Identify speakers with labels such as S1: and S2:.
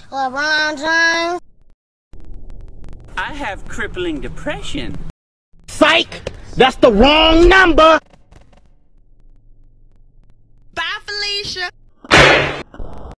S1: LeBron James.
S2: I have crippling depression.
S3: Psych! That's the wrong number!
S4: Bye, Felicia.